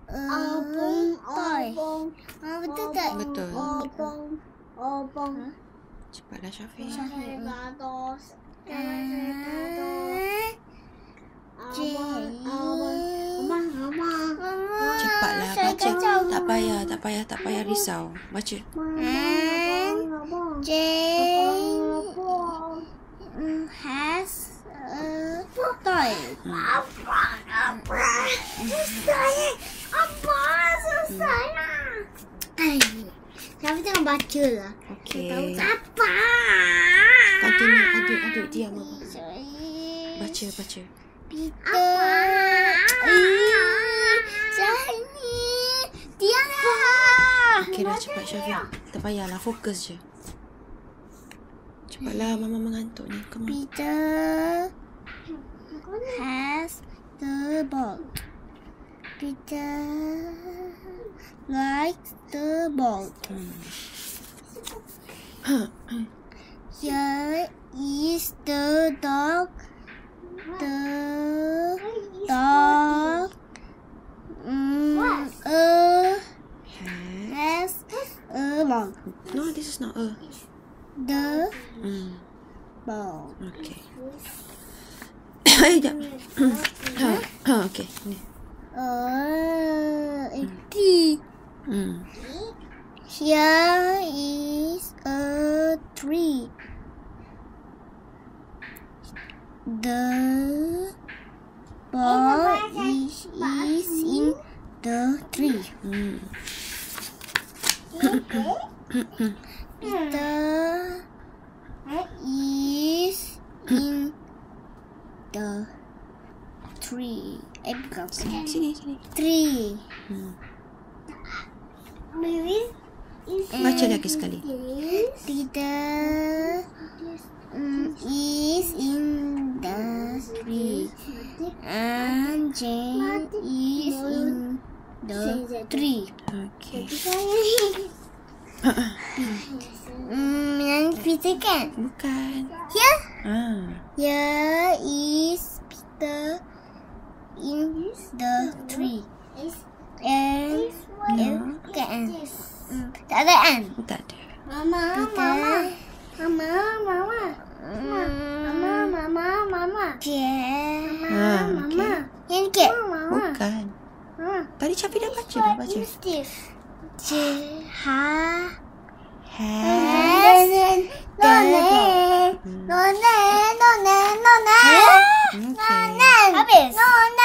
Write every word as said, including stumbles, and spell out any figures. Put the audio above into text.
toy. Ah, betul tak? Betul. Obong. Obong. Cepatlah Shafy. Gatos. J. Abang, abang. Cepatlah baca. Tak payah, tak payah, tak payah risau. Baca. And Abang. J mm, has a toy. Abang, abang. Susah ni. Abang, susah lah. Ay, Shafy tengah baca lah. Okey. Apa? Continue. Adik, adik diam. Abang. Sorry. Baca, baca. Peter. Eh, Shafy. Diamlah. Okey dah, cepat Shafy. Tak payahlah, fokus je. Cepatlah, Mama mengantuk ni. Come on. Peter has the ball. Peter likes the ball. Here is the dog. The dog mm, uh, has a ball. No, this is not a. The Hmm. ball. Okay. Sekejap. Okay. Ni. Uh, T. Hmm. Here is a tree. The ball is, is in the tree. Hmm. The is in the tree. Eh, bukan. Sini, sini, sini. Tree. Hmm. Baby. Baca lagi sekali. Peter mm, is in the tree. And Jane is in the tree. Okay. Hmm, yang Peter kan? Bukan. Here? Ah. Here is Peter in the tree. And No. bukan. Hmm, tak ada kan? Tak ada. Mama, Peter. mama, mama, mama, mama, mama, Pierre. Ah, mama, Yang ke? mama. Bukan. Mama. Tadi Shafy dah baca, dah baca. Steve. J. Ha. Has Has No, no, no, no, no, no, no. Okay. Habis. No,